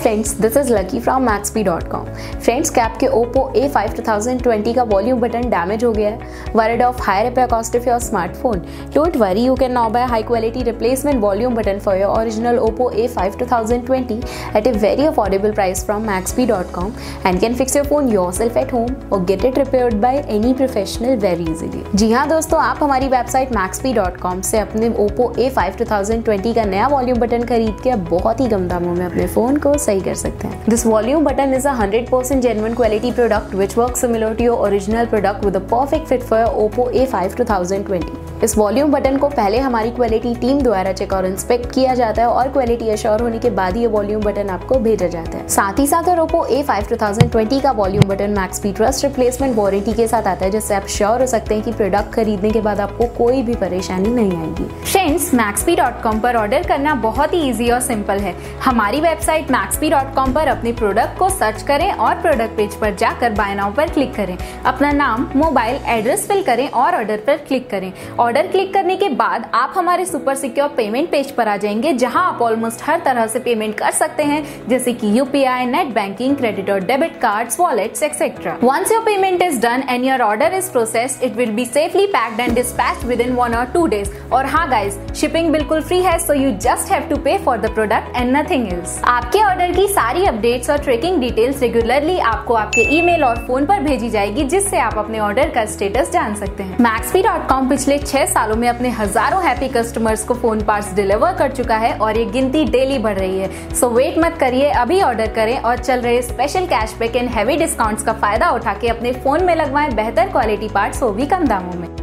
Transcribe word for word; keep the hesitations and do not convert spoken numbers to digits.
Friends, this is Lucky from Maxpi dot com. Friends, क्या आपके Oppo A five twenty twenty का volume button damage हो गया है? Worried of high repair cost of your smartphone? Don't worry, you can now buy a high quality replacement volume button for your original Oppo A five twenty twenty at a very affordable price from maxpy dot com and can fix your phone yourself at home or get it repaired by any professional very easily। जी हाँ दोस्तों, आप हमारी website maxpy dot com से अपने Oppo A five twenty twenty का नया volume button खरीद के बहुत ही कम दामों में अपने फोन को सही कर सकते हैं। This volume button is a one hundred percent genuine quality product which works similar to your original product with a perfect fit for your Oppo A five twenty twenty। इस वॉल्यूम बटन को पहले हमारी quality team द्वारा check और inspect किया जाता है और क्वालिटी अश्योर होने के बाद ये वॉल्यूम बटन आपको भेजा जाता है। साथ ही साथ Oppo A five twenty twenty का volume button Maxpi trust replacement warranty के साथ आता है, जिससे आप श्योर हो सकते हैं कि प्रोडक्ट खरीदने के बाद आपको कोई भी परेशानी नहीं आएगी। फ्रेंड्स, मैक्सपी डॉट कॉम पर ऑर्डर करना बहुत ही इजी और सिंपल है। हमारी वेबसाइट मैक्सपी डॉट कॉम पर अपने प्रोडक्ट को सर्च करें और प्रोडक्ट पेज पर जाकर बाय नाउ पर क्लिक करें। अपना नाम, मोबाइल एड्रेस फिल करें और ऑर्डर पर क्लिक करें। ऑर्डर क्लिक करने के बाद आप हमारे सुपर सिक्योर पेमेंट पेज पर आ जाएंगे, जहां आप ऑलमोस्ट हर तरह से पेमेंट कर सकते हैं, जैसे कि यूपीआई, नेट बैंकिंग, क्रेडिट और debit cards, wallets etcetera. Once your payment is done and your order is processed, it will be safely packed and dispatched within one or two days. और हाँ guys, shipping बिल्कुल free है, so you just have to pay for the product and nothing else. आपके order की सारी updates और tracking details regularly आपको आपके ईमेल और फोन पर भेजी जाएगी, जिससे आप अपने ऑर्डर का स्टेटस जान सकते हैं। मैक्सपी डॉट कॉम पिछले छह सालों में अपने हजारों हैप्पी कस्टमर्स को फोन पार्ट्स डिलीवर कर चुका है और ये गिनती डेली बढ़ रही है। सो वेट मत करिए, अभी ऑर्डर करें और चल रहे special cashback and heavy discounts का फायदा उठा के अपने फोन में लगवाएं बेहतर क्वालिटी पार्ट्स, वो भी कम दामों में।